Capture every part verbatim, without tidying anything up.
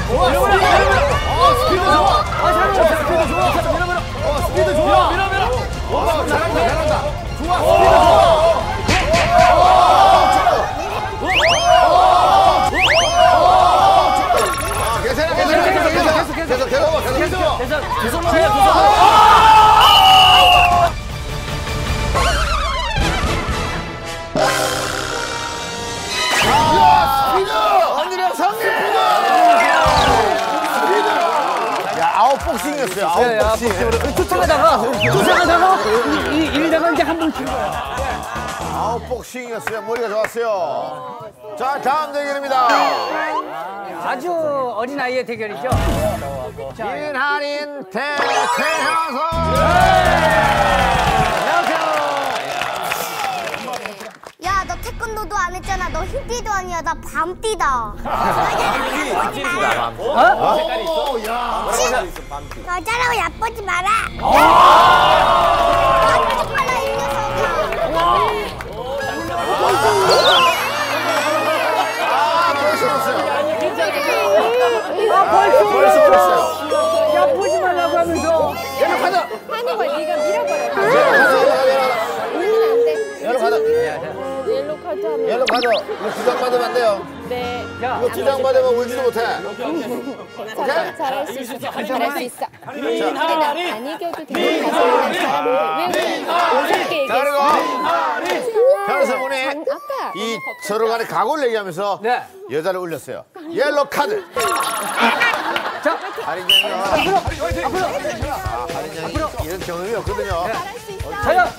스피드 좋아. 아, 잘한다. 스피드 좋아. 밀어밀어. 어, 스피드 좋아. 밀어밀어. 와, 잘한다, 잘한다. 좋아, 스피드 좋아. 괜찮아, 괜찮아, 계속, 계속, 계속, 계속, 계속, 계속, 계속, 계속, 계속 먹어요, 계속. 아웃복싱이었어요. 아웃복싱. 쫓아가다가 쫓아가다가 이러다가 이제 한 번 친 거야. 아웃복싱이었어요. 머리가 좋았어요. 자, 다음 대결입니다. 아주 어린 아이의 대결이죠. 김한인 대 최현석. 야, 너 태권도도 안 했잖아. 너 흰띠도 아니야. 나 밤띠다. 어? 색깔이 있어? 야. 여자라고 야쁘지 마라. 야쁘지 마라, 이 녀석아. 아, 벌써 왔어요. 아, 벌써 벌써 벌써. 야쁘지 말라고 하면서. 얘로 가자. 하는 걸 네가 밀어버려. 우리는 안 돼. 얘로 가자. 옐로 카드 하면. 얘로 가자. 이거 두 장 받으면 안 돼요. 네. 이거 두 장 받으면 울지도 못해. 잘할, 잘할 수 있어. 잘할 수 있어. 민하리. 내가 안 이겨도 되는 사람을 왜 무섭게 자, 그리고 얘기했어? 현석군이 아까 이 서로 간의 각오를 얘기하면서 네. 여자를 울렸어요. 옐로 카드. 자, 할인장이요. 앞으로, 앞으로. 아, 할인장이 이런 경험이 없거든요. 잘할 수 있어. 자요.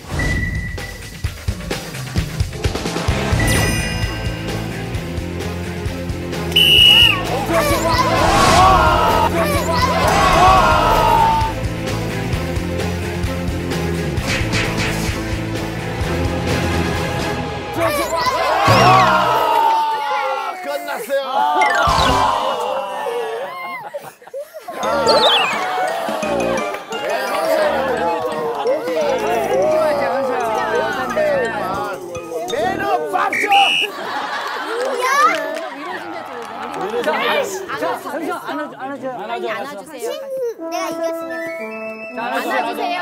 잠시만 안아줘, 안아줘. 빨리 안아주세요. 내가 이겼으면. 자, 안아주세요. 안아주세요.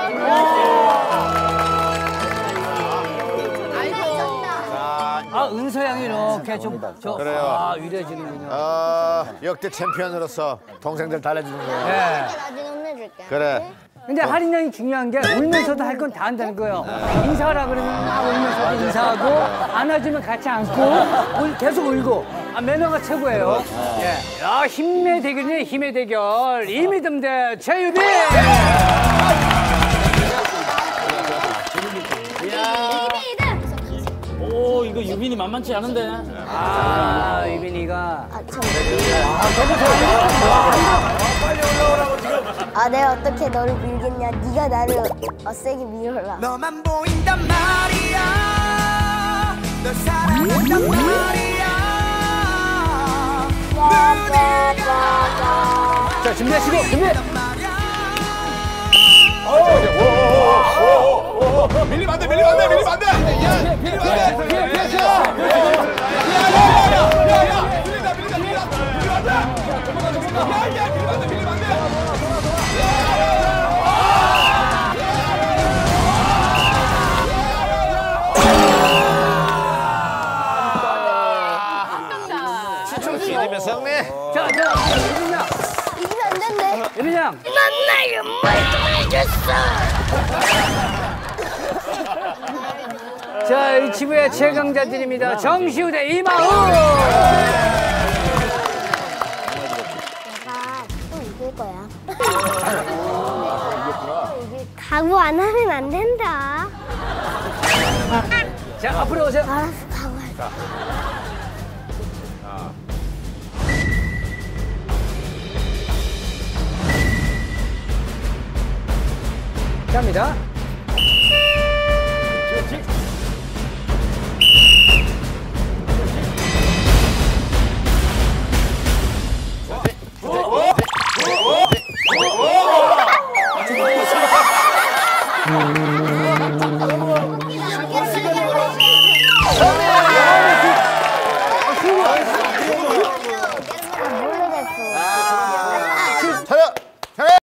아, 은서 양이 이렇게 좀, 저, 그래요. 아, 위로해주는군요. 어, 역대 챔피언으로서 동생들 달래주는 거예요. 네. 나중에 혼내줄게. 그래. 근데 할인 양이 중요한 게 울면서도 할 건 다 한다는 거예요. 인사하라 그러면 막 울면서도 인사하고, 안아주면 같이 안고, 울, 계속 울고. 아, 매너가 최고예요. 예. 야, 힘의 대결이네, 힘의 대결. 이미듬 대 최유빈! 오, 이거 유빈이 만만치 않은데. 아, 유빈이가. 아, 참. 아, 내가 어떻게 너를 밀겠냐. 네가 나를 어, 세게 밀어라. 너만 보인단 말이야. 널 사랑한단 말이야. 자, 준비하시고, 준비! 밀리면 안 돼, 밀리면 안 돼, 밀리면 안 돼! 밀리면 안 돼! 피해, 피해, 피해! 시키면 성내. 자, 자, 유빈 양! 이기면 안 된대. 유빈 양! 넌나 연말 좀 해줬어. 자, 이 지구의 최강자들입니다. 정시우 대 이마우! 내가 또 이길 거야. 각오 안 하면 안 된다. 자, 앞으로 오세요. 알았어, 각오할게. 갑니다.